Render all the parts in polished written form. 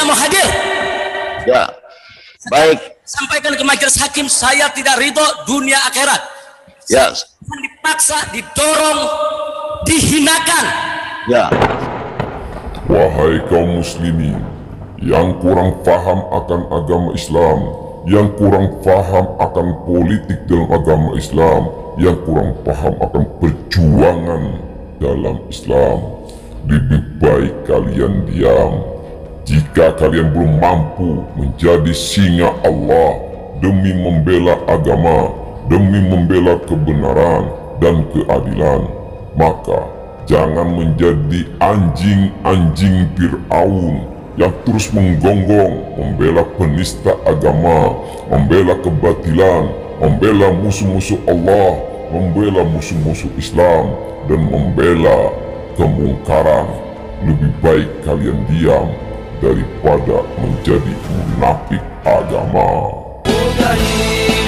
Saya mau hadir. Ya, baik. Sampaikan ke majelis hakim, saya tidak ridho dunia akhirat. Ya. Dipaksa, didorong, dihinakan. Ya. Wahai kaum muslimin yang kurang paham akan agama Islam, yang kurang paham akan politik dalam agama Islam, yang kurang paham akan perjuangan dalam Islam, lebih baik kalian diam. Jika kalian belum mampu menjadi singa Allah demi membela agama, demi membela kebenaran dan keadilan, maka jangan menjadi anjing-anjing Fir'aun yang terus menggonggong, membela penista agama, membela kebatilan, membela musuh-musuh Allah, membela musuh-musuh Islam, dan membela kemungkaran. Lebih baik kalian diam daripada menjadi munafik agama. Mujahid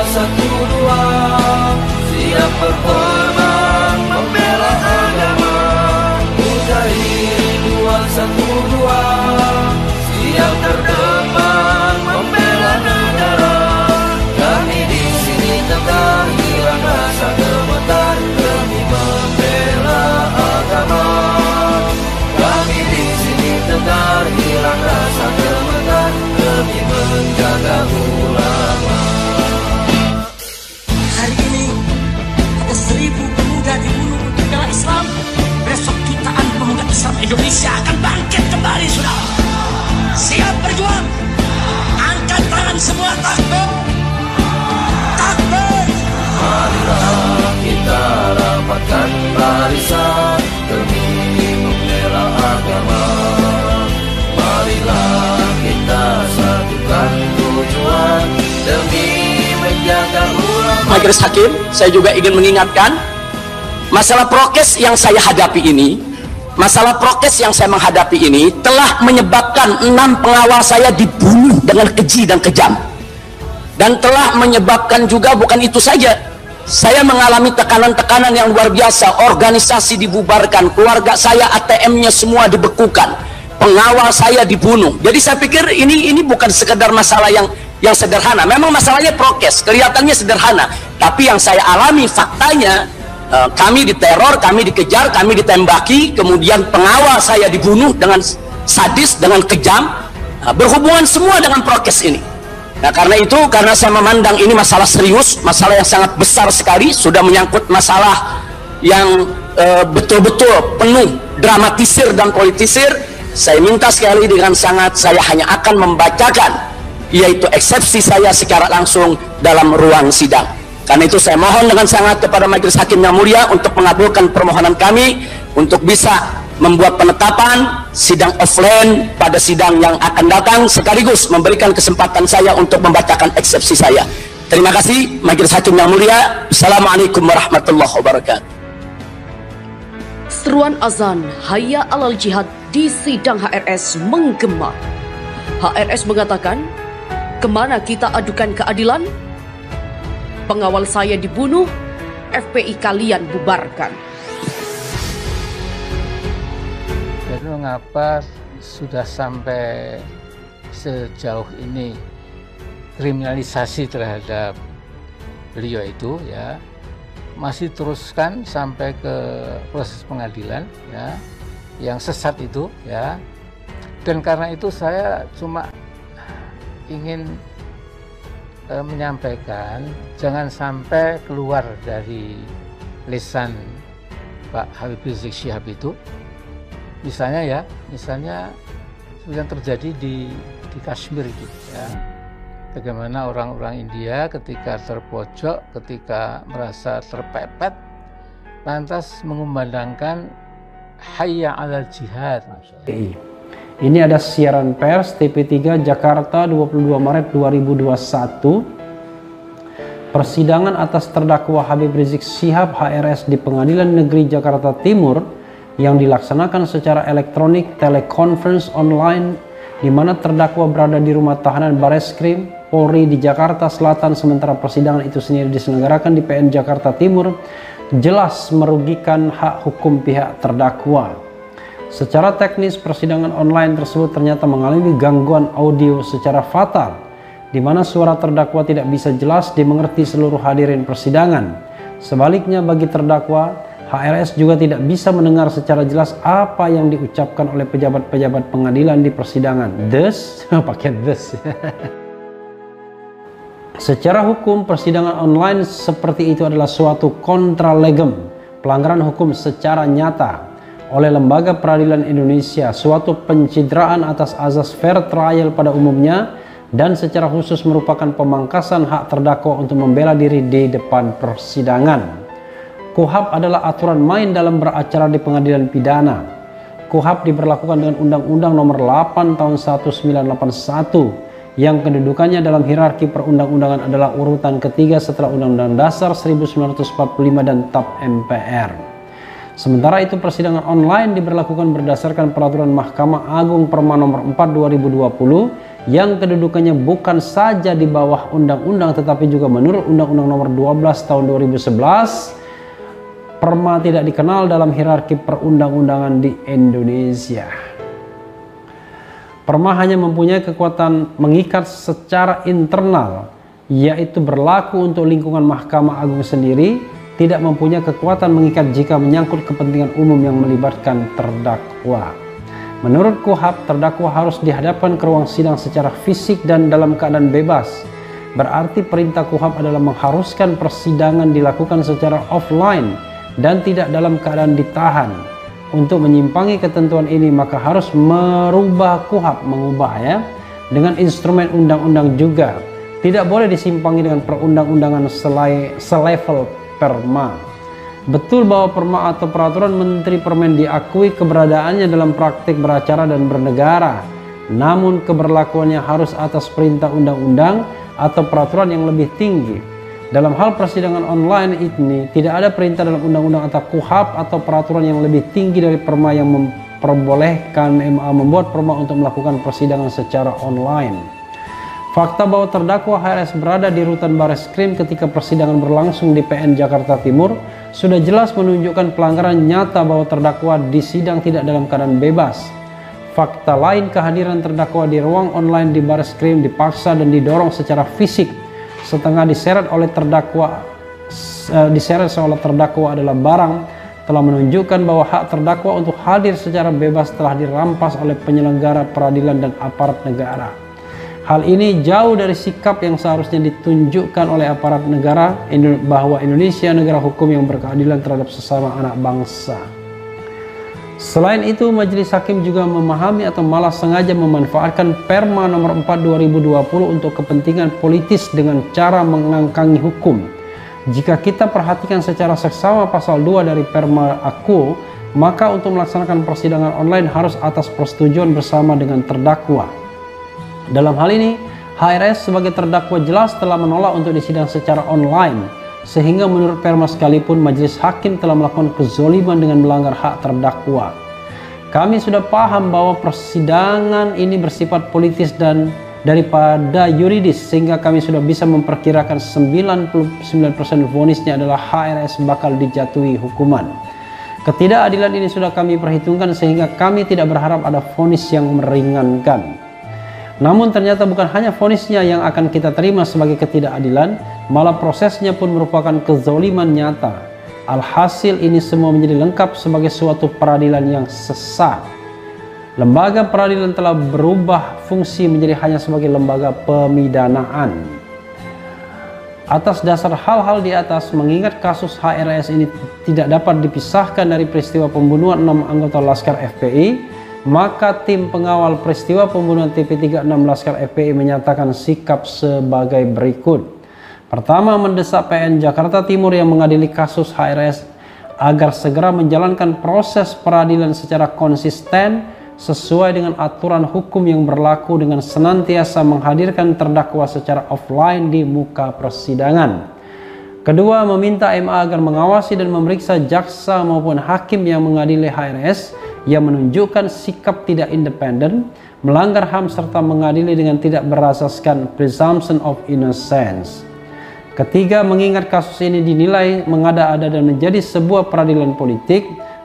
212 siap berkorban membela agama. Mujahid 212 siap terdepan membela negara. Kami di sini tetap hilang rasa gemetar demi membela agama. Kami di sini tetap hilang rasa gemetar demi menjaga ulama. Hari ini ada 1000 pemuda dibunuh untuk bela Islam. Besok jutaan pemuda Islam Indonesia akan bangkit kembali, saudara. Siap berjuang. Angkat tangan semua, takbir. Takbir. Marilah kita rapatkan barisan demi membela agama. Marilah kita satukan tujuan demi menjaga ulama. Majelis Hakim, saya juga ingin mengingatkan masalah prokes yang saya hadapi ini, masalah prokes yang saya menghadapi ini telah menyebabkan 6 pengawal saya dibunuh dengan keji dan kejam, dan telah menyebabkan juga bukan itu saja, saya mengalami tekanan-tekanan yang luar biasa. Organisasi dibubarkan, keluarga saya ATM-nya semua dibekukan, pengawal saya dibunuh. Jadi saya pikir ini bukan sekedar masalah yang sederhana. Memang masalahnya prokes, kelihatannya sederhana, tapi yang saya alami faktanya, kami diteror, kami dikejar, kami ditembaki, kemudian pengawal saya dibunuh dengan sadis, dengan kejam, berhubungan semua dengan prokes ini. Nah, karena itu, karena saya memandang ini masalah serius, masalah yang sangat besar sekali, sudah menyangkut masalah yang betul-betul penuh dramatisir dan politisir, saya minta sekali dengan sangat, saya hanya akan membacakan, yaitu eksepsi saya secara langsung dalam ruang sidang. Karena itu saya mohon dengan sangat kepada Majelis Hakim yang mulia untuk mengabulkan permohonan kami untuk bisa membuat penetapan sidang offline pada sidang yang akan datang, sekaligus memberikan kesempatan saya untuk membacakan eksepsi saya. Terima kasih Majelis Hakim yang mulia. Assalamualaikum warahmatullahi wabarakatuh. Seruan azan Hayya alal jihad di sidang HRS menggema. HRS mengatakan, kemana kita adukan keadilan? Pengawal saya dibunuh, FPI kalian bubarkan. Jadi mengapa sudah sampai sejauh ini kriminalisasi terhadap beliau itu, ya, masih teruskan sampai ke proses pengadilan, ya, yang sesat itu, ya. Dan karena itu saya cuma ingin menyampaikan, jangan sampai keluar dari lisan Pak Habib Rizik Syihab itu, misalnya yang terjadi di Kashmir itu, ya, bagaimana orang-orang India ketika terpojok, ketika merasa terpepet, lantas mengumandangkan Hayya alal jihad. Ini ada siaran pers TV3 Jakarta 22 Maret 2021. Persidangan atas terdakwa Habib Rizik Syihab HRS di Pengadilan Negeri Jakarta Timur yang dilaksanakan secara elektronik teleconference online, di mana terdakwa berada di rumah tahanan Bareskrim Polri di Jakarta Selatan, sementara persidangan itu sendiri diselenggarakan di PN Jakarta Timur, jelas merugikan hak hukum pihak terdakwa. Secara teknis, persidangan online tersebut ternyata mengalami gangguan audio secara fatal, di mana suara terdakwa tidak bisa jelas dimengerti seluruh hadirin persidangan. Sebaliknya bagi terdakwa, HRS juga tidak bisa mendengar secara jelas apa yang diucapkan oleh pejabat-pejabat pengadilan di persidangan. Thus, pakai thus. Secara hukum, persidangan online seperti itu adalah suatu kontra legem, pelanggaran hukum secara nyata oleh Lembaga Peradilan Indonesia, suatu pencitraan atas azas fair trial pada umumnya, dan secara khusus merupakan pemangkasan hak terdakwa untuk membela diri di depan persidangan. KUHP adalah aturan main dalam beracara di pengadilan pidana. KUHP diberlakukan dengan Undang-Undang Nomor 8 Tahun 1981 yang kedudukannya dalam hierarki perundang-undangan adalah urutan ketiga setelah Undang-Undang Dasar 1945 dan TAP MPR. Sementara itu, persidangan online diberlakukan berdasarkan Peraturan Mahkamah Agung Perma Nomor 4 2020 yang kedudukannya bukan saja di bawah undang-undang tetapi juga menurut Undang-Undang Nomor 12 Tahun 2011. Perma tidak dikenal dalam hierarki perundang-undangan di Indonesia. Perma hanya mempunyai kekuatan mengikat secara internal, yaitu berlaku untuk lingkungan Mahkamah Agung sendiri, tidak mempunyai kekuatan mengikat jika menyangkut kepentingan umum yang melibatkan terdakwa. Menurut KUHP, terdakwa harus dihadapkan ke ruang sidang secara fisik dan dalam keadaan bebas. Berarti perintah KUHP adalah mengharuskan persidangan dilakukan secara offline dan tidak dalam keadaan ditahan. Untuk menyimpangi ketentuan ini, maka harus merubah KUHP, mengubah dengan instrumen undang-undang juga. Tidak boleh disimpangi dengan perundang-undangan selevel Perma. Betul bahwa Perma atau Peraturan Menteri Permen diakui keberadaannya dalam praktik beracara dan bernegara, namun keberlakuannya harus atas perintah undang-undang atau peraturan yang lebih tinggi. Dalam hal persidangan online ini, tidak ada perintah dalam undang-undang atau KUHP atau peraturan yang lebih tinggi dari Perma yang memperbolehkan MA membuat Perma untuk melakukan persidangan secara online. Fakta bahwa terdakwa HRS berada di rutan Bareskrim ketika persidangan berlangsung di PN Jakarta Timur sudah jelas menunjukkan pelanggaran nyata bahwa terdakwa di sidang tidak dalam keadaan bebas. Fakta lain, kehadiran terdakwa di ruang online di Bareskrim dipaksa dan didorong secara fisik, setengah diseret seolah terdakwa adalah barang, telah menunjukkan bahwa hak terdakwa untuk hadir secara bebas telah dirampas oleh penyelenggara peradilan dan aparat negara. Hal ini jauh dari sikap yang seharusnya ditunjukkan oleh aparat negara bahwa Indonesia negara hukum yang berkeadilan terhadap sesama anak bangsa. Selain itu, Majelis Hakim juga memahami atau malah sengaja memanfaatkan Perma Nomor 4 2020 untuk kepentingan politis dengan cara mengangkangi hukum. Jika kita perhatikan secara seksama pasal 2 dari Perma Aku, maka untuk melaksanakan persidangan online harus atas persetujuan bersama dengan terdakwa. Dalam hal ini, HRS sebagai terdakwa jelas telah menolak untuk disidang secara online, sehingga menurut Perma sekalipun Majelis Hakim telah melakukan kezoliman dengan melanggar hak terdakwa. Kami sudah paham bahwa persidangan ini bersifat politis dan daripada yuridis, sehingga kami sudah bisa memperkirakan 99% vonisnya adalah HRS bakal dijatuhi hukuman. Ketidakadilan ini sudah kami perhitungkan sehingga kami tidak berharap ada vonis yang meringankan. Namun ternyata bukan hanya vonisnya yang akan kita terima sebagai ketidakadilan, malah prosesnya pun merupakan kezoliman nyata. Alhasil ini semua menjadi lengkap sebagai suatu peradilan yang sesat. Lembaga peradilan telah berubah fungsi menjadi hanya sebagai lembaga pemidanaan. Atas dasar hal-hal di atas, mengingat kasus HRS ini tidak dapat dipisahkan dari peristiwa pembunuhan 6 anggota Laskar FPI, maka tim pengawal peristiwa pembunuhan TP36 Laskar FPI menyatakan sikap sebagai berikut. Pertama, mendesak PN Jakarta Timur yang mengadili kasus HRS agar segera menjalankan proses peradilan secara konsisten sesuai dengan aturan hukum yang berlaku dengan senantiasa menghadirkan terdakwa secara offline di muka persidangan. Kedua, meminta MA agar mengawasi dan memeriksa jaksa maupun hakim yang mengadili HRS yang menunjukkan sikap tidak independen, melanggar HAM serta mengadili dengan tidak berasaskan presumption of innocence. Ketiga, mengingat kasus ini dinilai mengada-ada dan menjadi sebuah peradilan politik,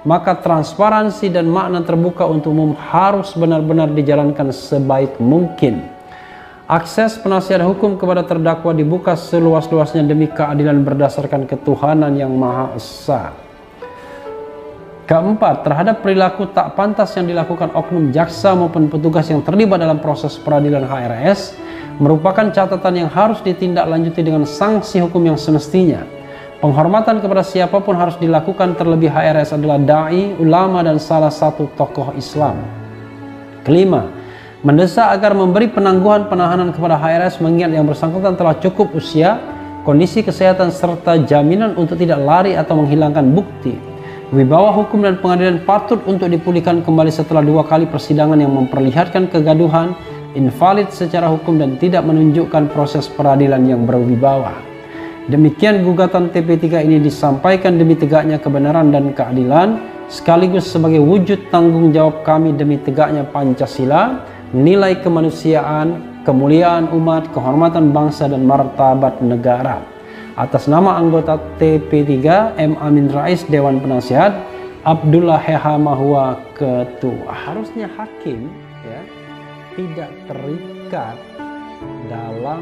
maka transparansi dan makna terbuka untuk umum harus benar-benar dijalankan sebaik mungkin. Akses penasihat hukum kepada terdakwa dibuka seluas-luasnya demi keadilan berdasarkan ketuhanan yang Maha Esa. Keempat, terhadap perilaku tak pantas yang dilakukan oknum jaksa maupun petugas yang terlibat dalam proses peradilan HRS merupakan catatan yang harus ditindaklanjuti dengan sanksi hukum yang semestinya. Penghormatan kepada siapapun harus dilakukan, terlebih HRS adalah dai, ulama, dan salah satu tokoh Islam. Kelima, mendesak agar memberi penangguhan penahanan kepada HRS mengingat yang bersangkutan telah cukup usia, kondisi kesehatan, serta jaminan untuk tidak lari atau menghilangkan bukti. Wibawa hukum dan pengadilan patut untuk dipulihkan kembali setelah 2 kali persidangan yang memperlihatkan kegaduhan, invalid secara hukum, dan tidak menunjukkan proses peradilan yang berwibawa. Demikian gugatan TP3 ini disampaikan demi tegaknya kebenaran dan keadilan, sekaligus sebagai wujud tanggung jawab kami demi tegaknya Pancasila, nilai kemanusiaan, kemuliaan umat, kehormatan bangsa, dan martabat negara. Atas nama anggota TP3 M. Amin Rais Dewan Penasihat, Abdullah Heha Mahua Ketua. Harusnya hakim ya tidak terikat dalam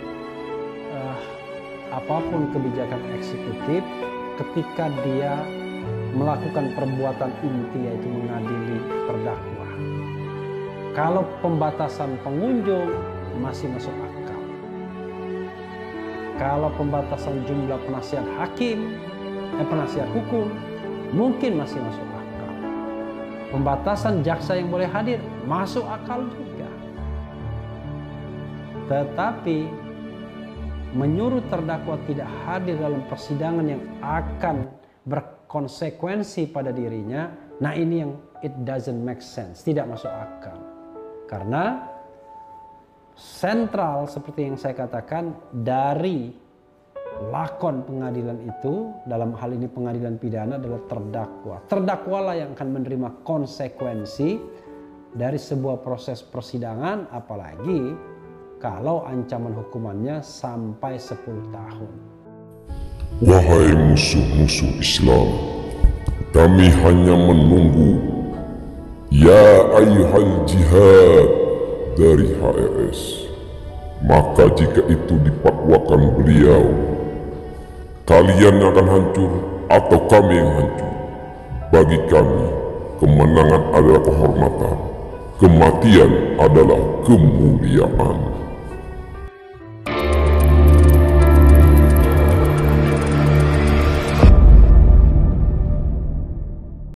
apapun kebijakan eksekutif ketika dia melakukan perbuatan inti, yaitu mengadili terdakwa. Kalau pembatasan pengunjung masih masuk akal. Kalau pembatasan jumlah penasihat hakim, penasihat hukum mungkin masih masuk akal. Pembatasan jaksa yang boleh hadir masuk akal juga. Tetapi menyuruh terdakwa tidak hadir dalam persidangan yang akan berkonsekuensi pada dirinya, nah ini yang it doesn't make sense, tidak masuk akal. Karena sentral seperti yang saya katakan dari lakon pengadilan itu, dalam hal ini pengadilan pidana, adalah terdakwa. Terdakwalah yang akan menerima konsekuensi dari sebuah proses persidangan, apalagi kalau ancaman hukumannya sampai 10 tahun. Wahai musuh-musuh Islam, kami hanya menunggu ya ayyuhal jihad dari HRS. Maka jika itu dipakwakan beliau, kalian akan hancur atau kami yang hancur. Bagi kami, kemenangan adalah kehormatan, kematian adalah kemuliaan.